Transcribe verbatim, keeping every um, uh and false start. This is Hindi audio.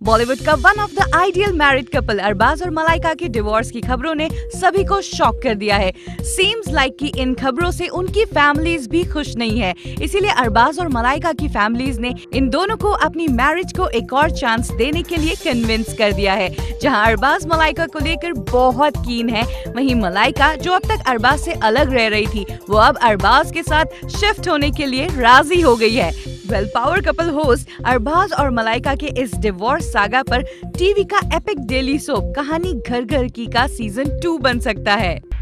बॉलीवुड का one of the ideal married couple Arbaaz और मलाइका के डिवोर्स की खबरों ने सभी को शॉक कर दिया है। सीम्स लाइक कि इन खबरों से उनकी फैमिलीज भी खुश नहीं है, इसीलिए अरबाज और मलाइका की फैमिलीज ने इन दोनों को अपनी मैरिज को एक और चांस देने के लिए कन्विंस कर दिया है। जहां अरबाज मलाइका को लेकर बहुत कीन है, वहीं मलाइका जो अब तक अरबाज से अलग रह रही थी, वो अब अरबाज के साथ शिफ्ट होने के लिए राजी हो गई है। Well power couple host Arbaaz और मलाइका के इस डिवोर्स सागा पर टीवी का एपिक डेली सोप कहानी घर घर की का सीजन टू बन सकता है।